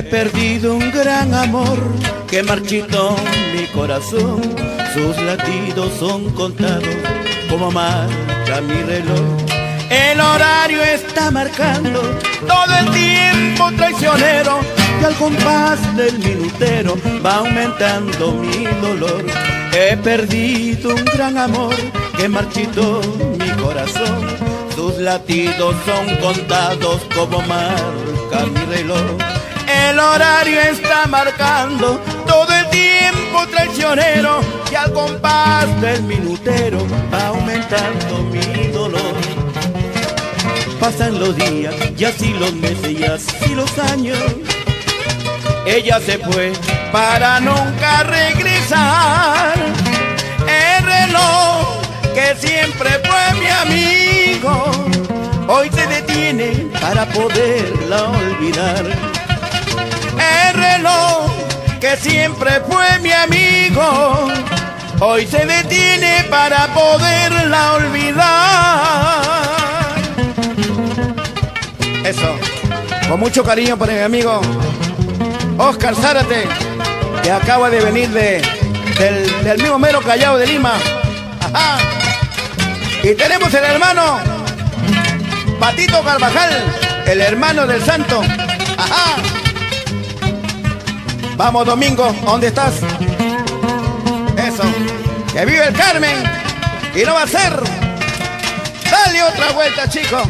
He perdido un gran amor que marchitó mi corazón. Sus latidos son contados como marcha mi reloj. El horario está marcando todo el tiempo traicionero, y al compás del minutero va aumentando mi dolor. He perdido un gran amor que marchitó mi corazón. Sus latidos son contados como marca mi reloj. El horario está marcando todo el tiempo traicionero, y al compás del minutero va aumentando mi dolor. Pasan los días y así los meses y así los años. Ella se fue para nunca regresar. El reloj que siempre fue mi amigo hoy se detiene para poderla olvidar. El reloj que siempre fue mi amigo hoy se detiene para poderla olvidar. Eso, con mucho cariño para mi amigo Oscar Zárate, que acaba de venir del mismo mero Callao de Lima. Ajá. Y tenemos el hermano Patito Carvajal, el hermano del santo. Ajá. Vamos, Domingo, ¿dónde estás? Eso, que vive el Carmen y no va a ser. Dale otra vuelta, chico.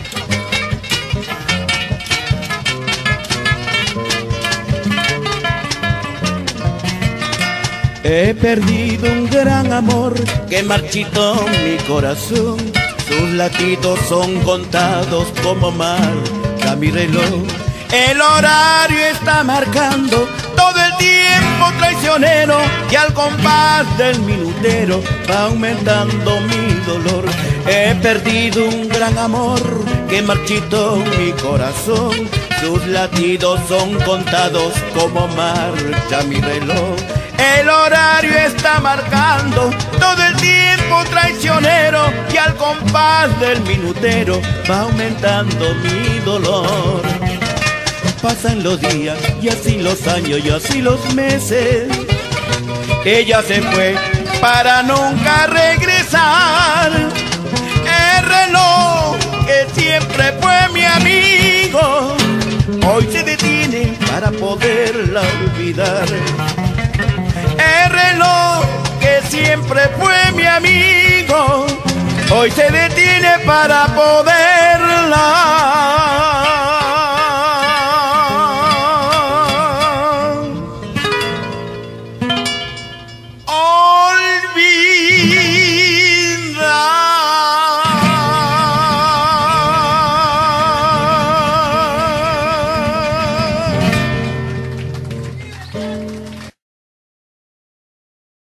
He perdido un gran amor que marchitó mi corazón. Sus latidos son contados como marca mi reloj. El horario está marcando todo el tiempo traicionero, y al compás del minutero va aumentando mi dolor. He perdido un gran amor que marchitó mi corazón. Sus latidos son contados como marcha mi reloj. El horario está marcando todo el tiempo traicionero, y al compás del minutero va aumentando mi dolor. Pasan los días y así los años y así los meses. Ella se fue para nunca regresar. El reloj que siempre fue mi amigo hoy se detiene para poderla olvidar. El reloj que siempre fue mi amigo hoy se detiene para poderla